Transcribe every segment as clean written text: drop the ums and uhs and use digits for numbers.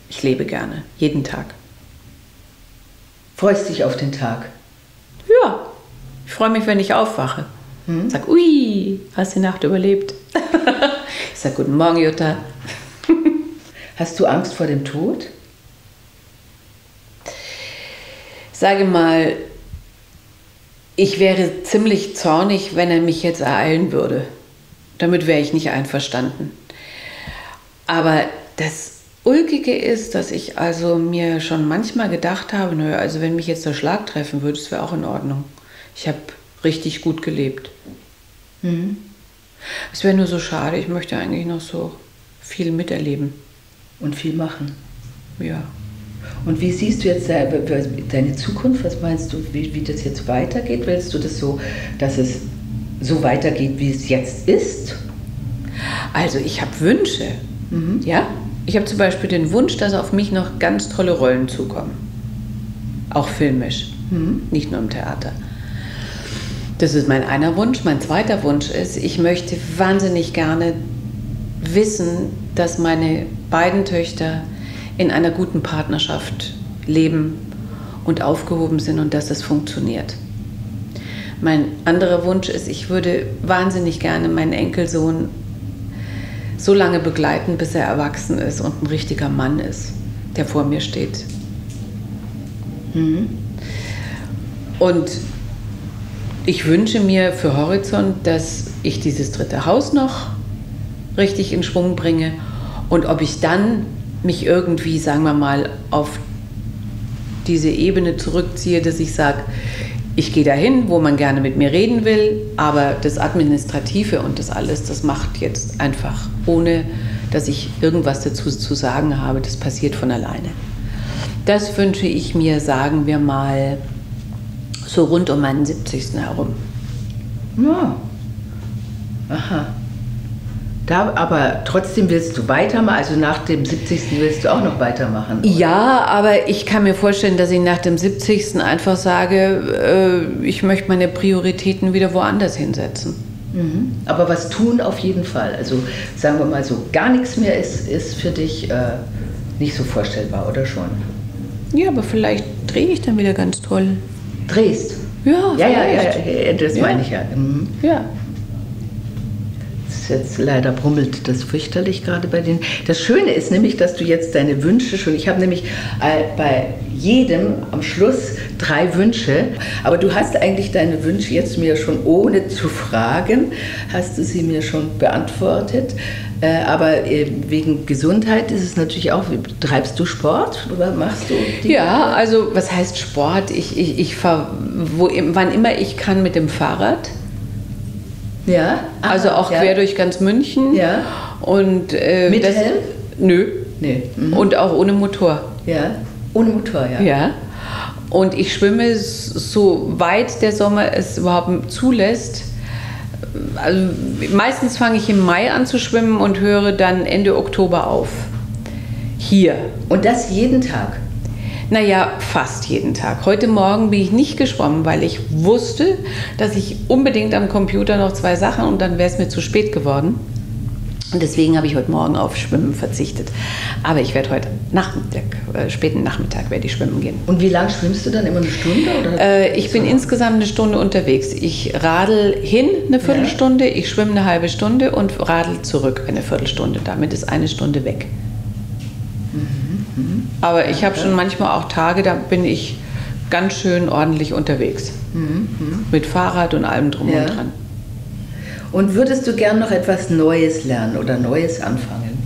Ich lebe gerne, jeden Tag. Freust dich auf den Tag? Ja, ich freue mich, wenn ich aufwache. Sag, ui, hast die Nacht überlebt. Ich sag, guten Morgen, Jutta. Hast du Angst vor dem Tod? Sage mal, ich wäre ziemlich zornig, wenn er mich jetzt ereilen würde. Damit wäre ich nicht einverstanden. Aber das Ulkige ist, dass ich also mir schon manchmal gedacht habe, naja, also wenn mich jetzt der Schlag treffen würde, das wäre auch in Ordnung. Ich habe richtig gut gelebt. Es wäre nur so schade, ich möchte eigentlich noch so viel miterleben. Und viel machen. Ja. Und wie siehst du jetzt deine Zukunft? Was meinst du, wie das jetzt weitergeht? Willst du das so, dass es so weitergeht, wie es jetzt ist? Also ich habe Wünsche. Ja? Ich habe zum Beispiel den Wunsch, dass auf mich noch ganz tolle Rollen zukommen. Auch filmisch, nicht nur im Theater. Das ist mein einer Wunsch. Mein zweiter Wunsch ist, ich möchte wahnsinnig gerne wissen, dass meine beiden Töchter in einer guten Partnerschaft leben und aufgehoben sind und dass es funktioniert. Mein anderer Wunsch ist, ich würde wahnsinnig gerne meinen Enkelsohn so lange begleiten, bis er erwachsen ist und ein richtiger Mann ist, der vor mir steht. Und ich wünsche mir für Horizont, dass ich dieses dritte Haus noch richtig in Schwung bringe und ob ich dann mich irgendwie, sagen wir mal, auf diese Ebene zurückziehe, dass ich sage, ich gehe dahin, wo man gerne mit mir reden will, aber das Administrative und das alles, das macht jetzt einfach, ohne dass ich irgendwas dazu zu sagen habe, das passiert von alleine. Das wünsche ich mir, sagen wir mal, so rund um meinen 70. herum. Ja. Aha. Aber trotzdem willst du weitermachen, also nach dem 70. willst du auch noch weitermachen? Oder? Ja, aber ich kann mir vorstellen, dass ich nach dem 70. einfach sage, ich möchte meine Prioritäten wieder woanders hinsetzen. Aber was tun auf jeden Fall. Also sagen wir mal so, gar nichts mehr ist für dich nicht so vorstellbar, oder schon? Ja, aber vielleicht drehe ich dann wieder ganz toll. Drehst? Ja, ja, das meine ich ja. Ja. Jetzt leider brummelt das fürchterlich gerade bei denen. Das Schöne ist nämlich, dass du jetzt deine Wünsche schon, ich habe nämlich bei jedem am Schluss 3 Wünsche, aber du hast eigentlich deine Wünsche jetzt mir schon ohne zu fragen, hast du sie mir schon beantwortet. Aber wegen Gesundheit ist es natürlich auch, treibst du Sport oder machst du die? Ja, also was heißt Sport? Ich fahre wann immer ich kann mit dem Fahrrad. Ja. Aha, also auch quer durch ganz München. Ja. Und, mit Helm? Nö. Nee. Und auch ohne Motor. Ja. Ohne Motor, ja. Ja. Und ich schwimme so weit der Sommer es überhaupt zulässt. Also meistens fange ich im Mai an zu schwimmen und höre dann Ende Oktober auf. Hier. Und das jeden Tag? Naja, fast jeden Tag. Heute Morgen bin ich nicht geschwommen, weil ich wusste, dass ich unbedingt am Computer noch 2 Sachen und dann wäre es mir zu spät geworden. Und deswegen habe ich heute Morgen auf Schwimmen verzichtet. Aber ich werde heute Nachmittag, späten Nachmittag werde ich schwimmen gehen. Und wie lange schwimmst du dann? Immer eine Stunde? Oder? Ich bin insgesamt eine Stunde unterwegs. Ich radel hin eine Viertelstunde, ich schwimme eine halbe Stunde und radel zurück eine Viertelstunde. Damit ist eine Stunde weg. Aber ich habe schon manchmal auch Tage, da bin ich ganz schön ordentlich unterwegs. Mit Fahrrad und allem drum und dran. Und würdest du gern noch etwas Neues lernen oder Neues anfangen?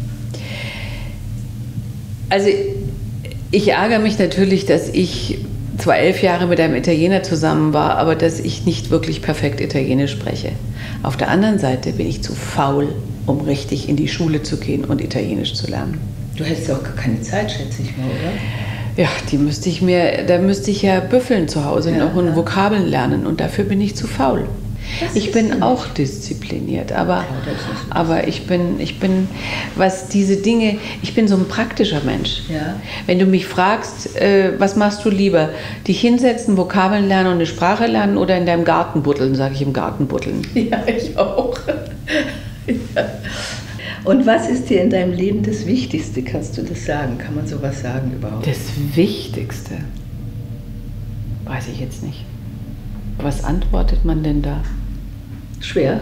Also ich ärgere mich natürlich, dass ich zwar 11 Jahre mit einem Italiener zusammen war, aber dass ich nicht wirklich perfekt Italienisch spreche. Auf der anderen Seite bin ich zu faul, um richtig in die Schule zu gehen und Italienisch zu lernen. Du hättest auch gar keine Zeit, schätze ich mal, oder? Ja, da müsste ich ja büffeln zu Hause noch und Vokabeln lernen und dafür bin ich zu faul. Ich bin auch diszipliniert, aber ich bin, was diese Dinge, ich bin so ein praktischer Mensch. Ja. Wenn du mich fragst, was machst du lieber? Dich hinsetzen, Vokabeln lernen und eine Sprache lernen oder in deinem Garten buddeln, sage ich im Garten buddeln. Ja, ich auch. Ja. Und was ist dir in deinem Leben das Wichtigste? Kannst du das sagen? Kann man sowas sagen überhaupt? Das Wichtigste? Weiß ich jetzt nicht. Was antwortet man denn da? Schwer?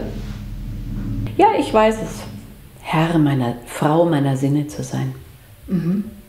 Ja, ich weiß es. Herr meiner Frau meiner Sinne zu sein. Mhm.